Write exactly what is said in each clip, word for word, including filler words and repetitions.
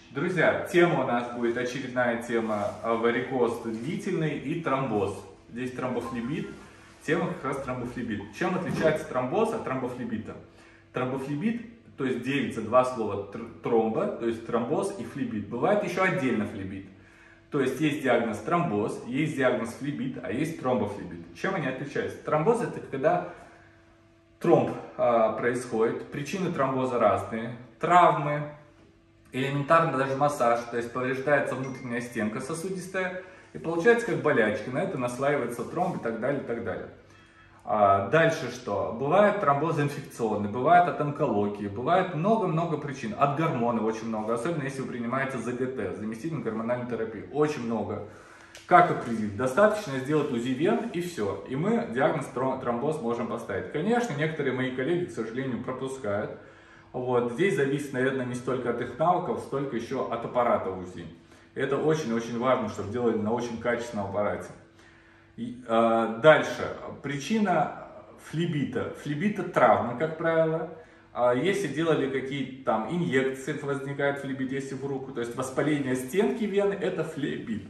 Друзья, тема у нас будет очередная тема варикоз длительный и тромбоз. Здесь тромбофлебит, тема как раз тромбофлебит. Чем отличается тромбоз от тромбофлебита? Тромбофлебит, то есть делится два слова тромбо, то есть тромбоз и флебит. Бывает еще отдельно флебит. То есть есть диагноз тромбоз, есть диагноз флебит, а есть тромбофлебит. Чем они отличаются? Тромбоз — это когда тромб а, происходит, причины тромбоза разные, травмы, элементарно даже массаж, то есть повреждается внутренняя стенка сосудистая, и получается как болячки, на это наслаивается тромб и так далее, и так далее. А дальше что? Бывает тромбоз инфекционный, бывает от онкологии, бывает много-много причин, от гормонов очень много, особенно если вы принимаете ЗГТ, заместительную гормональную терапию, очень много. Как определить? Достаточно сделать УЗИ вен и все, и мы диагноз тромбоз можем поставить. Конечно, некоторые мои коллеги, к сожалению, пропускают. Вот. Здесь зависит, наверное, не столько от их навыков, столько еще от аппарата УЗИ. Это очень-очень важно, чтобы делали на очень качественном аппарате. И, э, дальше. Причина флебита. Флебита травмы, как правило. А если делали какие-то там инъекции, возникает флебит, если в руку. То есть воспаление стенки вены – это флебит.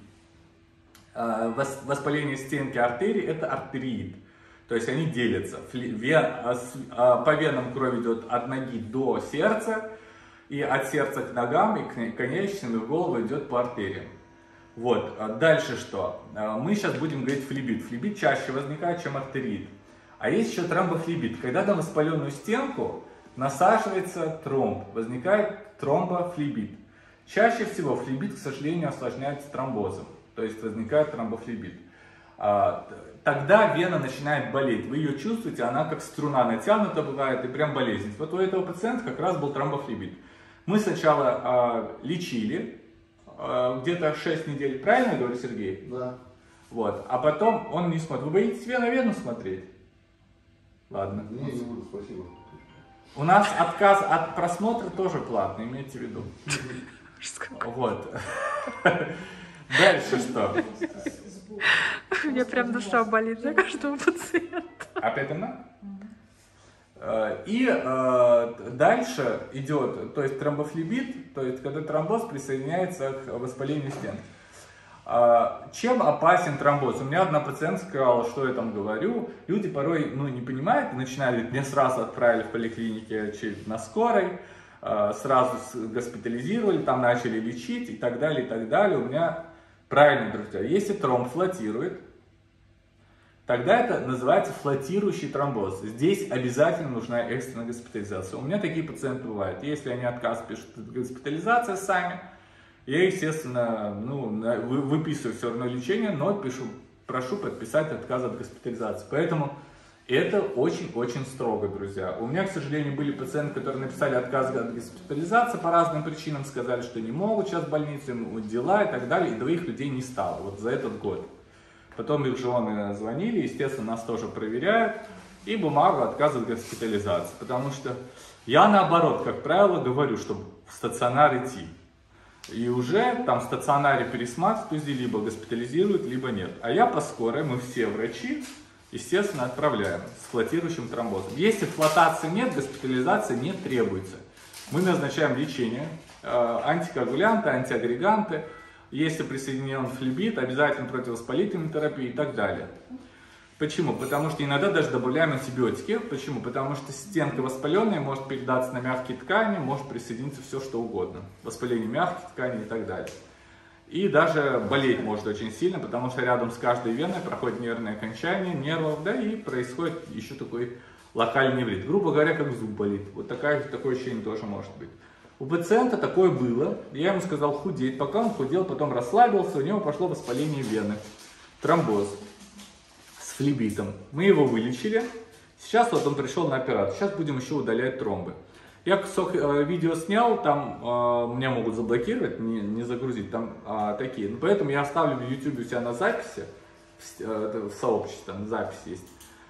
Э, воспаление стенки артерии – это артериит. То есть они делятся. По венам кровь идет от ноги до сердца, и от сердца к ногам, и к конечностям, и в голову идет по артериям. Вот. Дальше что? Мы сейчас будем говорить флебит. Флебит чаще возникает, чем артериит. А есть еще тромбофлебит. Когда на воспаленную стенку насаживается тромб, возникает тромбофлебит. Чаще всего флебит, к сожалению, осложняется тромбозом. То есть возникает тромбофлебит. Тогда вена начинает болеть. Вы ее чувствуете, она как струна натянута бывает, и прям болезнь. Вот у этого пациента как раз был тромбофлебит. Мы сначала э, лечили, э, где-то шесть недель, правильно я говорю, Сергей? Да. Вот. А потом он не смотрит. Вы боитесь вену вену смотреть? Ладно. Не, не буду, спасибо. У нас отказ от просмотра тоже платный, имейте в виду. Вот. Дальше что? У меня прям душа болит за каждого пациента. Опять она? И э, дальше идет, то есть тромбофлебит, то есть когда тромбоз присоединяется к воспалению стен. Э, чем опасен тромбоз? У меня одна пациентка сказала, что я там говорю. Люди порой ну, не понимают, начинали, меня сразу отправили в поликлинике на скорой, э, сразу госпитализировали, там начали лечить и так далее, и так далее. У меня правильно, друзья, если тромб флотирует, тогда это называется флотирующий тромбоз. Здесь обязательно нужна экстренная госпитализация. У меня такие пациенты бывают. Если они отказ пишут госпитализация сами, я, естественно, ну, выписываю все равно лечение, но пишу, прошу подписать отказ от госпитализации. Поэтому это очень-очень строго, друзья. У меня, к сожалению, были пациенты, которые написали отказ от госпитализации по разным причинам, сказали, что не могут сейчас в больнице, дела и так далее, и двоих людей не стало вот за этот год. Потом их жены звонили, естественно, нас тоже проверяют, и бумагу отказа от госпитализации. Потому что я, наоборот, как правило, говорю, чтобы в стационар идти. И уже там в стационаре пересматривают УЗИ, либо госпитализируют, либо нет. А я по скорой, мы все врачи, естественно, отправляем с флотирующим тромбозом. Если флотации нет, госпитализации не требуется. Мы назначаем лечение, антикоагулянты, антиагреганты. Если присоединен флебит, обязательно противовоспалительная терапия и так далее. Почему? Потому что иногда даже добавляем антибиотики. Почему? Потому что стенка воспаленная может передаться на мягкие ткани, может присоединиться все что угодно. Воспаление мягких тканей и так далее. И даже болеть может очень сильно, потому что рядом с каждой веной проходит нервное окончание нервов, да, и происходит еще такой локальный неврит. Грубо говоря, как зуб болит. Вот такое, такое ощущение тоже может быть. У пациента такое было, я ему сказал худеть, пока он худел, потом расслабился, у него пошло воспаление вены, тромбоз с флебитом. Мы его вылечили, сейчас вот он пришел на операцию, сейчас будем еще удалять тромбы. Я кусок э, видео снял, там э, меня могут заблокировать, не, не загрузить, там э, такие. Ну, поэтому я оставлю в YouTube у себя на записи, в, э, в сообществе, там запись есть.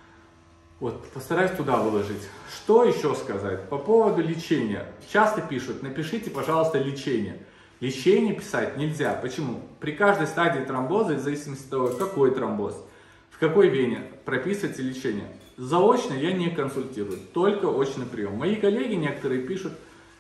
Вот, постараюсь туда выложить. Что еще сказать? По поводу лечения. Часто пишут, напишите, пожалуйста, лечение. Лечение писать нельзя. Почему? При каждой стадии тромбоза, в зависимости от того, какой тромбоз, в какой вене, прописывайте лечение. Заочно я не консультирую, только очный прием. Мои коллеги некоторые пишут,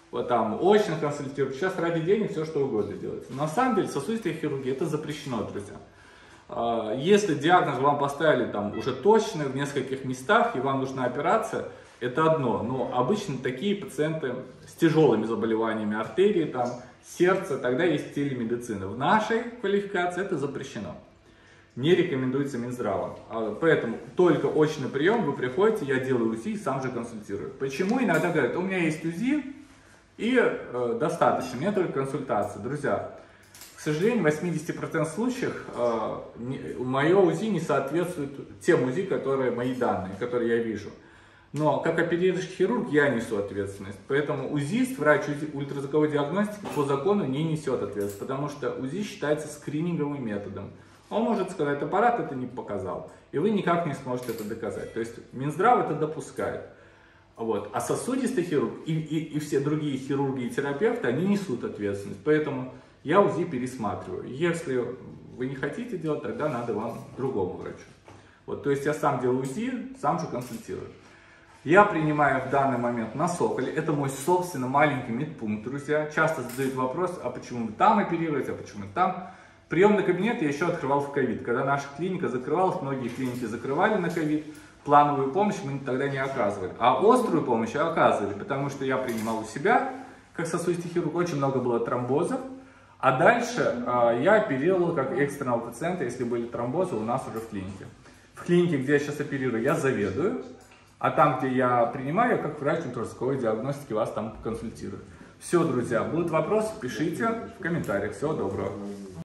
вот там очно консультируют, сейчас ради денег все что угодно делается. Но на самом деле сосудистая хирургия это запрещено, друзья. Если диагноз вам поставили там уже точно в нескольких местах и вам нужна операция, это одно. Но обычно такие пациенты с тяжелыми заболеваниями артерии, там, сердца, тогда есть телемедицина. В нашей квалификации это запрещено. Не рекомендуется Минздравом. Поэтому только очный прием, вы приходите, я делаю УЗИ и сам же консультирую. Почему иногда говорят, у меня есть УЗИ и э, достаточно, мне только консультация. Друзья, к сожалению, в восьмидесяти процентах случаев э, не, мое УЗИ не соответствует тем УЗИ, которые мои данные, которые я вижу. Но как оперирующий хирург я несу ответственность. Поэтому УЗИст, врач ультразвуковой диагностики по закону не несет ответственность, потому что УЗИ считается скрининговым методом. Он может сказать, аппарат это не показал, и вы никак не сможете это доказать. То есть Минздрав это допускает. Вот. А сосудистый хирург и, и, и все другие хирурги и терапевты, они несут ответственность. Поэтому я УЗИ пересматриваю. Если вы не хотите делать, тогда надо вам другому врачу. Вот. То есть я сам делаю УЗИ, сам же консультирую. Я принимаю в данный момент на Соколе. Это мой собственно маленький медпункт, друзья. Часто задают вопрос, а почему вы там оперируете, а почему там? Приемный кабинет я еще открывал в ковид. Когда наша клиника закрывалась, многие клиники закрывали на ковид. Плановую помощь мы тогда не оказывали. А острую помощь оказывали, потому что я принимал у себя, как сосудистый хирург, очень много было тромбозов. А дальше э, я оперировал как экстренного пациента, если были тромбозы у нас уже в клинике. В клинике, где я сейчас оперирую, я заведую. А там, где я принимаю, я как врач ультразвуковой диагностики вас там консультирую. Все, друзья, будут вопросы, пишите в комментариях. Всего доброго.